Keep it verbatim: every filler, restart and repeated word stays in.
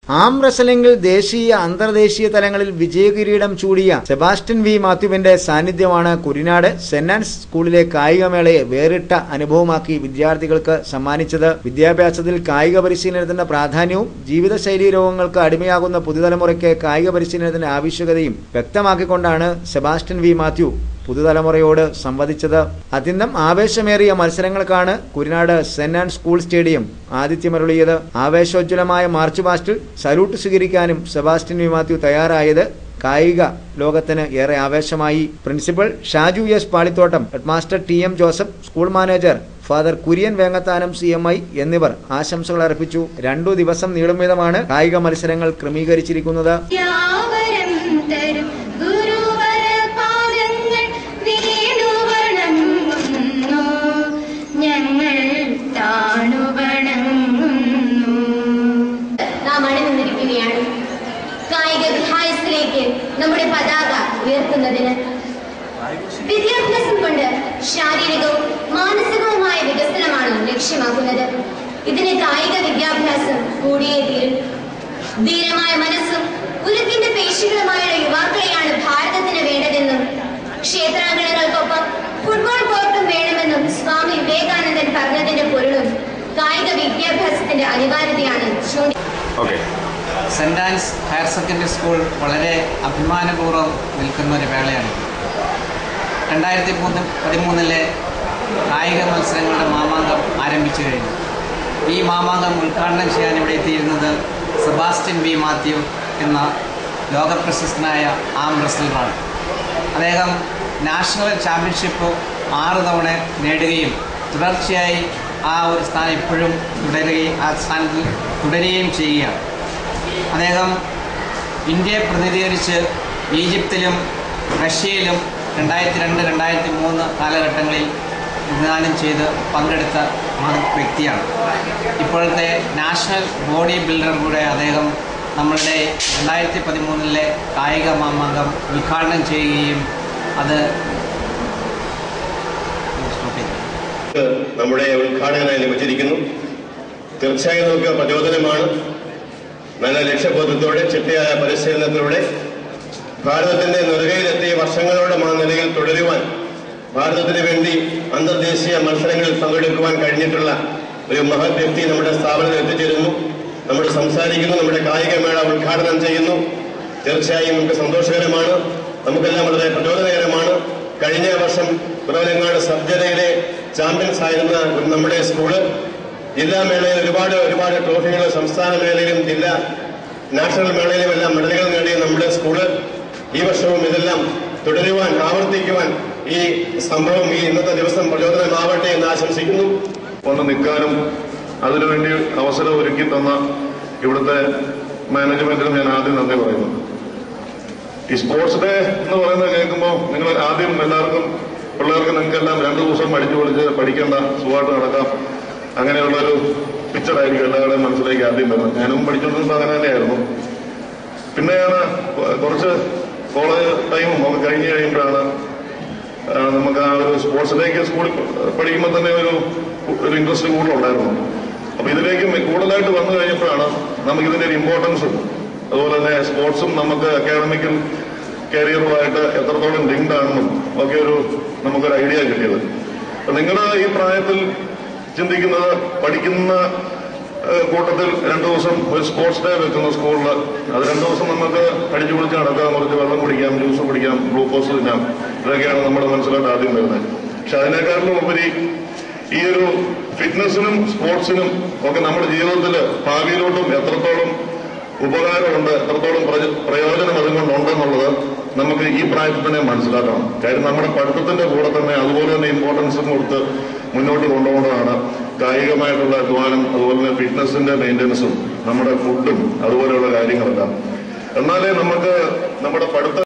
ആം റെസ്ലിംഗിൽ ദേശീയ അന്തർദേശീയ തലങ്ങളിൽ വിജയകിരീടം ചൂടിയ സെബാസ്റ്റ്യൻ വി മാത്യുവിന്റെ സാന്നിധ്യമാണ് കുരിനാട് സെന്റ് ആൻസ് സ്കൂളിലെ കായികമേളയെ വേറിട്ട അനുഭവമാക്കി വിദ്യാർത്ഥികൾക്ക് സമ്മാനിച്ചത്. വിദ്യാഭ്യാസത്തിൽ കായിക പരിശീലനത്തിന്റെ പ്രാധാന്യവും ജീവിതശൈലീ രോഗങ്ങൾക്ക് അടിമയാകുന്ന പുതുതലമുറയ്ക്ക് കായിക പരിശീലനത്തിന്റെ ആവശ്യകതയും വ്യക്തമാക്കിക്കൊണ്ടാണ് സെബാസ്റ്റ്യൻ വി മാത്യു പുതുതലമുറയോട് സംവദിച്ചത്. അത്യന്തം ആവേശമേറിയ മത്സരങ്ങൾക്കാണ് Kurinad saint Ann's school stadium ആതിഥ്യമരുളിയത്. ആവേശോജ്വലമായ മാർച്ച് പാസ്റ്റിൽ സല്യൂട്ട് സ്വീകരിക്കാനും സെബാസ്റ്റ്യൻ വി മാത്യു തയ്യാറായത് കായിക ലോകത്തിന് ഏറെ ആവേശമായി. Principal Shaju S Palithottam, headmaster T M Joseph, school manager father Kurian Vengathanam C M I എന്നിവർ ആശംസകൾ അർപ്പിച്ചു. രണ്ടു ദിവസം നീളും വിധമാണ് കായിക മത്സരങ്ങൾ ക്രമീകരിച്ചിരിക്കുന്നത്. നമ്മുടെ പതാക ഉയർത്തുന്നതിന് വിദ്യാഭ്യാസം കൊണ്ട് ശാരീരികവും മാനസികവുമായ വികസനമാണ് ലക്ഷ്യമാക്കുന്നത്. ഇതിന് കായിക വിദ്യാഭ്യാസം കൂടിയേ തീരും. ധീരമായ മനസ്സും ഉരുക്കിന്റെ പേശികളുമായുള്ള യുവാക്കളെയാണ് ഭാരതത്തിന് വേണ്ടതെന്നും ക്ഷേത്രാങ്കണങ്ങൾക്കൊപ്പം ഫുട്ബോൾ കോർട്ടും വേണമെന്നും സ്വാമി വിവേകാനന്ദൻ പറഞ്ഞതിന്റെ പൊരുളും കായിക വിദ്യാഭ്യാസത്തിന്റെ അനിവാര്യതയാണ് ചൂണ്ടി. Saint Ann's higher secondary school വളരെ അഭിമാനപൂർവ്വം നിൽക്കുന്ന ഒരു വേളയാണ്. രണ്ടായിരത്തി മൂന്ന് പതിമൂന്നിലെ കായിക മത്സരങ്ങളുടെ മാമാങ്കം ആരംഭിച്ചു കഴിഞ്ഞു. ഈ മാമാങ്കം ഉദ്ഘാടനം ചെയ്യാൻ ഇവിടെ എത്തിയിരുന്നത് സെബാസ്റ്റ്യൻ വി മാത്യു എന്ന ലോകപ്രശസ്തനായ ആം റെസ്ലറാണ്. അദ്ദേഹം നാഷണൽ ചാമ്പ്യൻഷിപ്പ് ആറ് തവണ നേടുകയും തുടർച്ചയായി ആ ഒരു സ്ഥാനം ഇപ്പോഴും തുടരുകയും ആ സ്ഥാനത്തിൽ തുടരുകയും ചെയ്യുകയാണ്. അദ്ദേഹം ഇന്ത്യയെ പ്രതിനിധീകരിച്ച് ഈജിപ്തിലും റഷ്യയിലും രണ്ടായിരത്തി രണ്ട് രണ്ടായിരത്തി മൂന്ന് കാലഘട്ടങ്ങളിൽ പ്രതിദാനം ചെയ്ത് പങ്കെടുത്ത വ്യക്തിയാണ്. ഇപ്പോഴത്തെ നാഷണൽ ബോഡി ബിൽഡർ കൂടെ അദ്ദേഹം നമ്മളുടെ രണ്ടായിരത്തി പതിമൂന്നിലെ കായിക മാമാങ്കം ഉദ്ഘാടനം ചെയ്യുകയും അത് നമ്മുടെ ഉദ്ഘാടകനായി ലഭിച്ചിരിക്കുന്നു. തീർച്ചയായും നമുക്ക് പ്രചോദനമാണ്. നല്ല ലക്ഷ്യബോധത്തോടെ ചിട്ടയായ പരിശീലനത്തിലൂടെ ഭാരതത്തിന്റെ നെറുകയിലെത്തിയ വർഷങ്ങളോടെ ആ നിലയിൽ തുടരുവാൻ ഭാരതത്തിന് വേണ്ടി അന്തർദേശീയ മത്സരങ്ങളിൽ പങ്കെടുക്കുവാൻ കഴിഞ്ഞിട്ടുള്ള ഒരു മഹത് വ്യക്തി നമ്മുടെ സ്ഥാപനത്തിൽ എത്തിച്ചേരുന്നു. നമ്മൾ സംസാരിക്കുന്നു, നമ്മുടെ കായികമേള ഉദ്ഘാടനം ചെയ്യുന്നു. തീർച്ചയായും നമുക്ക് സന്തോഷകരമാണ്, നമുക്കെല്ലാം വളരെ പ്രചോദനകരമാണ്. കഴിഞ്ഞ വർഷം കുറവലങ്ങാട് സബ് ജില്ലയിലെ ചാമ്പ്യൻസ് ആയിരുന്ന നമ്മുടെ സ്കൂള് ജില്ലാ മേളയിൽ ഒരുപാട് ഒരുപാട് ട്രോഫികൾ, സംസ്ഥാന മേളയിലും ജില്ലാ നാഷണൽ മേളയിലും എല്ലാം മെഡലുകൾ നേടിയ നമ്മുടെ സ്കൂള് ഈ വർഷവും ഇതെല്ലാം തുടരുവാൻ, ആവർത്തിക്കുവാൻ ഈ സംഭവം ഈ ഇന്നത്തെ ദിവസം പ്രചോദനമാവട്ടെ എന്ന് ആശംസിക്കുന്നു. വന്ന് നിൽക്കാനും അതിനുവേണ്ടി അവസരം ഒരുക്കി തന്ന ഇവിടുത്തെ മാനേജ്മെന്റിനും ഞാൻ ആദ്യം നന്ദി പറയുന്നു. ഈ സ്പോർട്സ് ഡേ എന്ന് പറയുന്നത് കേൾക്കുമ്പോൾ നിങ്ങൾ ആദ്യം എല്ലാവർക്കും പിള്ളേർക്ക് നിങ്ങൾക്കെല്ലാം രണ്ടു ദിവസം പഠിച്ചു പൊളിച്ച് പഠിക്കേണ്ട, സുഖമായിട്ട് നടക്കാം, അങ്ങനെയുള്ളൊരു പിക്ചറായിരിക്കും എല്ലാവരുടെയും മനസ്സിലേക്ക് ആദ്യം വരുന്നത്. ഞാനും പഠിച്ചുകൊണ്ടിരുന്നത് അങ്ങനെ തന്നെയായിരുന്നു. പിന്നെയാണ് കുറച്ച് കോളേജ് ടൈമും ഒക്കെ കഴിഞ്ഞ് കഴിയുമ്പോഴാണ് നമുക്ക് ആ ഒരു സ്പോർട്സിലേക്ക് സ്കൂളിൽ പഠിക്കുമ്പോൾ തന്നെ ഒരു ഒരു ഇൻട്രസ്റ്റ് കൂടുതലുണ്ടായിരുന്നു. അപ്പൊ ഇതിലേക്ക് കൂടുതലായിട്ട് വന്നു കഴിഞ്ഞപ്പോഴാണ് നമുക്കിതിന്റെ ഒരു ഇമ്പോർട്ടൻസും അതുപോലെ തന്നെ സ്പോർട്സും നമുക്ക് അക്കാഡമിക്കൽ കരിയറുമായിട്ട് എത്രത്തോളം ലിങ്ക്ഡ് ആണെന്നും ഒക്കെ ഒരു നമുക്കൊരു ഐഡിയ കിട്ടിയത്. അപ്പൊ നിങ്ങളുടെ ഈ പ്രായത്തിൽ ചിന്തിക്കുന്നത് പഠിക്കുന്ന കൂട്ടത്തിൽ രണ്ടു ദിവസം ഒരു സ്പോർട്സ് ഡേ വെക്കുന്ന സ്കൂളിൽ അത് രണ്ടു ദിവസം നമുക്ക് അടിച്ചു പൊളിച്ച് നടക്കാം, കുറച്ച് വെള്ളം കുടിക്കാം, ജ്യൂസ് കുടിക്കാം, ഗ്ലൂക്കോസ് തിന്നാം, ഇതൊക്കെയാണ് നമ്മുടെ മനസ്സിലോട്ട് ആദ്യം വരുന്നത്. പക്ഷെ അതിനേക്കാളും ഉപരി ഈ ഒരു ഫിറ്റ്നസിനും സ്പോർട്സിനും ഒക്കെ നമ്മുടെ ജീവിതത്തിൽ ഭാവിയിലോട്ടും എത്രത്തോളം ഉപകാരമുണ്ട്, എത്രത്തോളം പ്രയോജനം അതുകൊണ്ടുണ്ടെന്നുള്ളത് നമുക്ക് ഈ പ്രായത്തിൽ തന്നെ മനസ്സിലാക്കണം. കാര്യം നമ്മുടെ പഠിത്തത്തിന്റെ കൂടെ തന്നെ അതുപോലെ തന്നെ ഇമ്പോർട്ടൻസും കൊടുത്ത് മുന്നോട്ട് കൊണ്ടുപോകുന്നതാണ് കായികമായിട്ടുള്ള അധ്വാനം, അതുപോലെ തന്നെ ഫിറ്റ്നസിന്റെ മെയിൻ്റനൻസും നമ്മുടെ ഫുഡും അതുപോലെയുള്ള കാര്യങ്ങളെല്ലാം. എന്നാലേ നമുക്ക് നമ്മുടെ പഠിത്തം